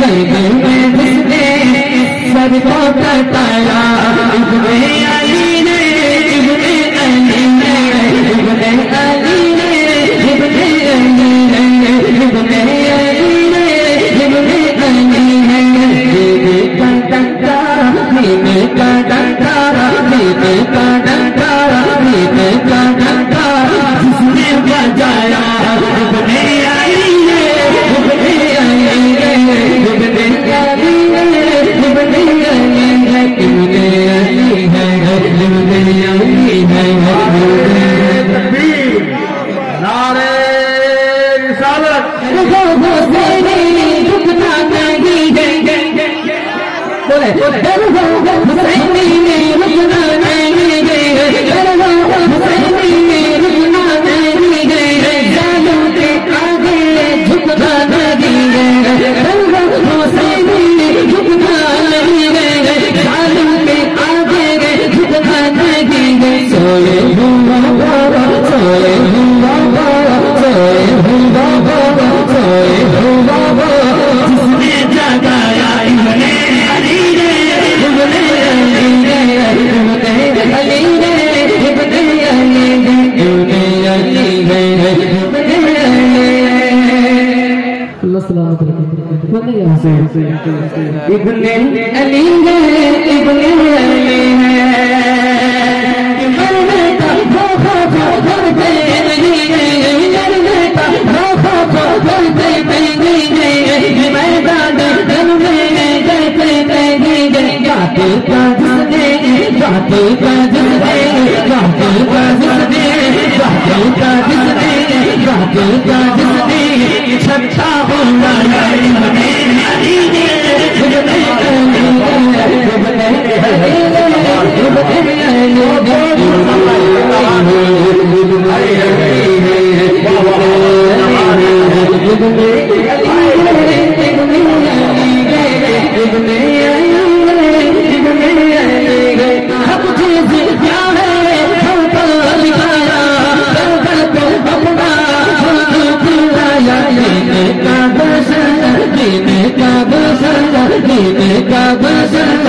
سر کو کٹایا ابن علی نے ابن علی نے ابن علی نے ابن علی نے ابن علی نے ابن علی نے دین کا ڈنڈا دین کا ڈنڈا دین کا ڈنڈا دین کا ڈنڈا جس نے بجایا ابن علی نے ابن علی نے ابن علی نے ابن علی ہے ابن علی ہے ابن علی ہے تکبیر نعرہ رسالت حسینی رکنا نہیں بولے حسینی رکنا نہیں حسینی رکنا نہیں جانوں کے آگے جھکنا نہیں حسینی جھکنا نہیں جانوں کے آگے جھکنا نہیں سوئے ہوں بابا سوئے ہوں بابا سوئے ہوں بابا سوئے ہوں بابا جس نے جگایا ابن علی نے ابن علی نے ابن علی نے ابن علی نے ابن علی نے ابن علی اللہ سلامت رکھے ابن علی نے ابن علی نے چھٹا ہونا کا